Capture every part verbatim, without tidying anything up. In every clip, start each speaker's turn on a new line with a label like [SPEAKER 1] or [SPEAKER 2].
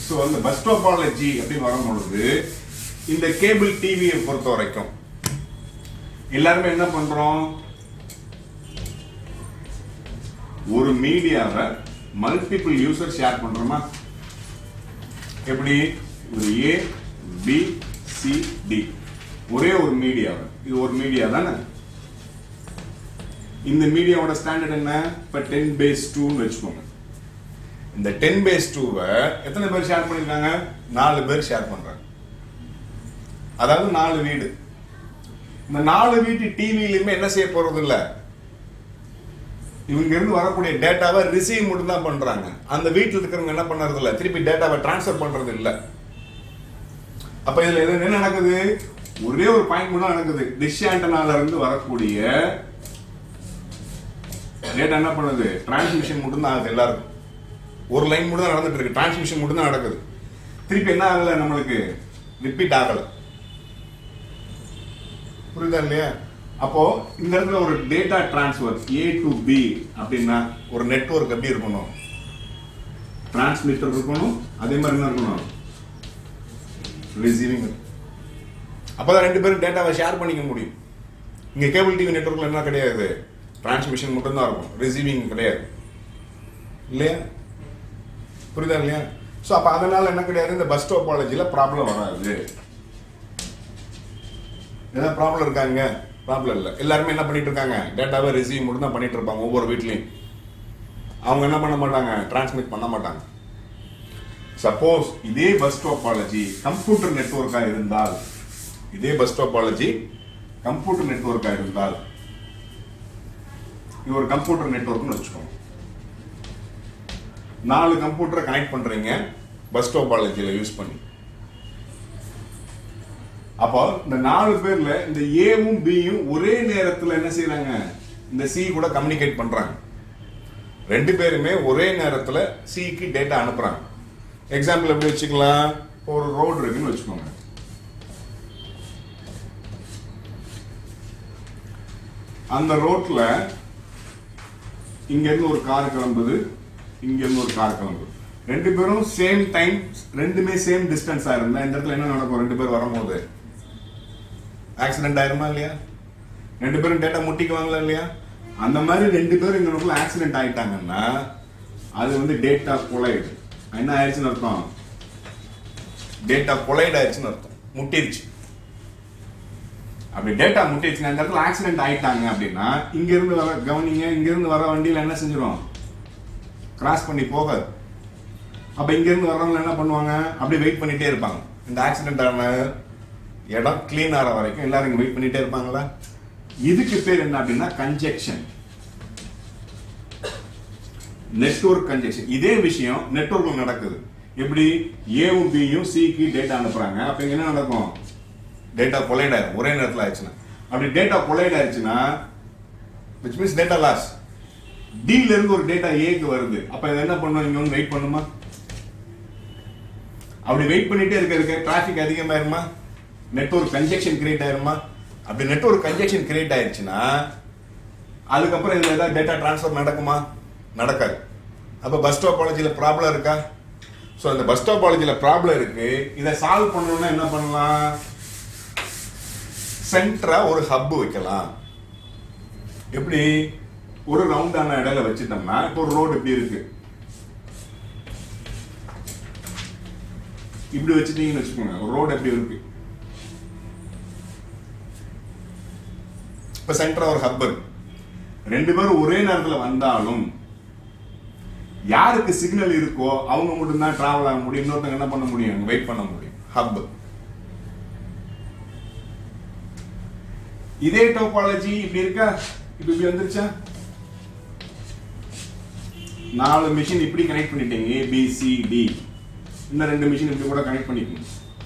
[SPEAKER 1] So அந்த bus topology அப்படின்னு வரும்பொழுது இந்த கேபிள் டிவியை பொறுத்த வரைக்கும் எல்லாருமே என்ன பண்றோம், ஒரு மீடியாவை மல்டிபிள் யூசர் ஷேர் பண்றோமா? எப்படி? ஒரு ஏ பி சி டி ஒரே ஒரு மீடியாவை, இது ஒரு மீடியா தானே. இந்த மீடியாவோட ஸ்டாண்டர்ட் என்ன? இப்போ டென் பேஸ் டூன்னு வச்சுக்கோங்க. இந்த டென் பேஸ் டூவை எத்தனை பேர் ஷேர் பண்ணிருக்காங்க? நாலு பேர் ஷேர் பண்றாங்க. அதாவது நாலு வீடு. இந்த நாலு வீட்டு டிவியிலுமே என்ன செய்ய போறது இல்ல, இவங்க இருந்து வரக்கூடிய டேட்டாவை ரிசீவ் மட்டும் தான் பண்றாங்க. அந்த வீட்டில் இருக்கிறவங்க என்ன பண்றது இல்ல, திருப்பி டேட்டாவை டிரான்ஸ்ஃபர் பண்றது இல்ல. அப்ப இதுல என்ன நடக்குது? ஒரே ஒரு பாயிண்ட் மட்டும் நடக்குது. டிஷ் ஆண்டனால இருந்து வரக்கூடிய டேட்டா என்ன பண்ணுது? டிரான்ஸ்மிஷன் மட்டும் தான் ஆகுது. எல்லாருக்கும் ஒரு லைன் மட்டும் தான் நடந்துட்டு இருக்கு, டிரான்ஸ்மிஷன் மட்டும் தான் நடக்குது. திருப்பி என்ன ஆகல, நம்மளுக்கு ரிப்பீட் ஆகல. புரியுதா இல்லையா? அப்போ இந்த இடத்துல ஒரு data transfer A to B அப்படின்னா ஒரு நெட்வொர்க் எப்படி இருக்கணும்? டிரான்ஸ்மிட்டர் இருக்கணும், அதே மாதிரி என்ன இருக்கணும்? ரிசீவிங். அப்பதான் ரெண்டு பேரும் டேட்டாவை ஷேர் பண்ணிக்க முடியும். இங்க கேபிள் டிவி நெட்வொர்க்ல என்ன கிடையாது, டிரான்ஸ்மிஷன் மட்டும் தான் இருக்கும், ரிசீவிங் கிடையாது இல்லையா? புரியுதா இல்லையா? ஸோ அப்போ அதனால என்ன கிடையாது, இந்த பஸ் டோபாலஜியில் ப்ராப்ளம் வராது. ஏதாவது ப்ராப்ளம் இருக்காங்க? ப்ராப்ளம் இல்லை. எல்லாருமே என்ன பண்ணிட்டு இருக்காங்க, டேட்டாவை ரிசீவ் மட்டும் தான் பண்ணிட்டு இருப்பாங்க. ஒவ்வொரு வீட்லையும் அவங்க என்ன பண்ண மாட்டாங்க, டிரான்ஸ்மிட் பண்ண மாட்டாங்க. சப்போஸ் இதே பஸ் டோபாலஜி கம்ப்யூட்டர் நெட்வொர்க்கா இருந்தால், இதே பஸ் டோபாலஜி கம்ப்யூட்டர் நெட்வொர்க்கா இருந்தால், இது ஒரு கம்ப்யூட்டர் நெட்வொர்க்னு வச்சுக்கோங்க. நாலு கம்ப்யூட்டரை கனெக்ட் பண்றீங்க பஸ் டோபாலஜியில யூஸ் பண்ணி. அப்போ இந்த நாலு பேர்ல இந்த ஏவும் பியும் ஒரே நேரத்தில் என்ன செய்யறாங்க, இந்த சி கூட கம்யூனிகேட் பண்றாங்க. ரெண்டு பேருமே ஒரே நேரத்தில் சிக்கு டேட்டா அனுப்புறாங்க. எக்ஸாம்பிள் எப்படி வச்சுக்கலாம், ஒரு ரோடு இருக்குன்னு வச்சுக்கோங்க. அந்த ரோட்ல இங்க இருந்து ஒரு கார் கிளம்புது, இங்க இருந்து ஒரு கார் கிளம்புது. ரெண்டு பேரும் சேம் டைம், ரெண்டுமே சேம் டிஸ்டன்ஸா இருந்தா இந்த இடத்துல என்ன நடக்கும், ரெண்டு பேர் வரும்போது ஆக்சிடென்ட் ஆயிருமா இல்லையா? ரெண்டு பேரும் டேட்டா முட்டிக்குவாங்களா இல்லையா? அந்த மாதிரி ரெண்டு பேரும் இங்க ஆக்சிடென்ட் ஆயிட்டாங்கன்னா அது வந்து டேட்டா கொலைடு. என்ன ஆயிடுச்சுன்னு அர்த்தம், டேட்டா கொலைடு ஆயிடுச்சுன்னு அர்த்தம், முட்டிருச்சு. அப்படி டேட்டா முட்டிருச்சுன்னா இந்த இடத்துல ஆக்சிடென்ட் ஆயிட்டாங்க அப்படின்னா இங்க இருந்து வர கவனிங்க, இங்க இருந்து வர வண்டியில என்ன செஞ்சிடும், கிராஸ் பண்ணி போகாது. அப்ப இங்க இருந்து வர்றவங்க என்ன பண்ணுவாங்க, அப்படியே வெயிட் பண்ணிட்டே இருப்பாங்க. இந்த ஆக்சிடென்ட் ஆன இடம் கிளீன் ஆகிற வரைக்கும் எல்லாரும் இங்க வெயிட் பண்ணிட்டே இருப்பாங்களா? இதுக்கு பேர் என்ன அப்படின்னா கன்ஜெக்ஷன், நெட்வொர்க் கன்ஜெக்ஷன். இதே விஷயம் நெட்வொர்க்ல நடக்குது. எப்படி? ஏவும் பியும் சிக்கு டேட்டா அனுப்புறாங்க. அப்ப இங்க என்ன நடக்கும், டேட்டா கொலைட் ஆயிரும் ஒரே நேரத்தில் ஆயிடுச்சுன்னா. அப்படி டேட்டா கொலைட் ஆயிடுச்சுன்னா which means data loss. D ல இருந்து ஒரு டேட்டா ஏக்கு வருது. அப்ப இது என்ன பண்ணும், இங்க வந்து வெயிட் பண்ணுமா? அப்படி வெயிட் பண்ணிட்டே இருக்க இருக்க டிராபிக் அதிகமாயிருமா, நெட்வொர்க் கன்ஜெக்ஷன் கிரியேட் ஆயிருமா? அப்படி நெட்வொர்க் கன்ஜெக்ஷன் கிரியேட் ஆயிடுச்சுன்னா அதுக்கப்புறம் இதுல ஏதாவது டேட்டா டிரான்ஸ்ஃபர் நடக்குமா? நடக்காது. அப்ப பஸ் டோபாலஜியில ப்ராப்ளம் இருக்கா? ஸோ அந்த பஸ் டோபாலஜியில ப்ராப்ளம் இருக்கு. இதை சால்வ் பண்ணணும்னா என்ன பண்ணலாம், சென்டரா ஒரு ஹப் வைக்கலாம். எப்படி? ஒரு ரவுண்டான இடையில வச்சுட்டோம்னா இப்போ ஒரு ரோடு இப்படி இருக்கு, இப்படி வச்சுட்டீங்கன்னு வச்சுக்கோங்க. ஒரு ரோடு எப்படி இருக்கு, இப்ப சென்டரா ஒரு ஹப் இருக்கு. ரெண்டு பேரும் ஒரே நேரத்தில் வந்தாலும் யாருக்கு சிக்னல் இருக்கோ அவங்க மட்டும் தான் டிராவல் ஆக முடியும், இன்னொருத்தங்க என்ன பண்ண முடியும், வெயிட் பண்ண முடியும். ஹப். இதே டோபாலஜி இப்படி இருக்கா, இப்ப இப்படி வந்துருச்சா? நாலு மிஷின் இப்படி கனெக்ட் பண்ணிட்டீங்க, ஏ பி சி டி. இன்னும் ரெண்டு மிஷின் இப்படி கூட கனெக்ட் பண்ணிக்கணும்,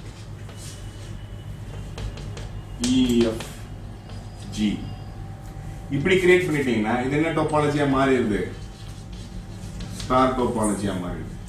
[SPEAKER 1] இ எஃப் ஜி. இப்படி கிரியேட் பண்ணிட்டீங்கன்னா இது என்ன டோபாலஜியா மாறிடுது, ஸ்டார் டோபாலஜியா மாறிடுது.